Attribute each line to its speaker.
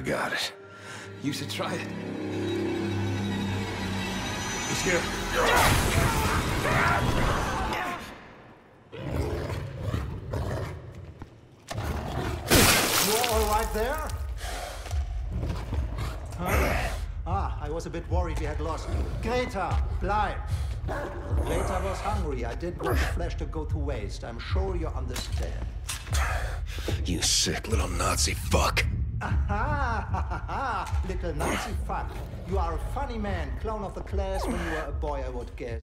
Speaker 1: got it. You should try it.
Speaker 2: He's here.
Speaker 3: You all right there? Huh? Ah, I was a bit worried we had lost you. Greta, bleib! Greta was hungry. I didn't want the flesh to go to waste. I'm sure you understand.
Speaker 1: You sick little Nazi fuck.
Speaker 3: Aha! Little Nazi fuck. You are a funny man. Clown of the class when you were a boy, I would guess.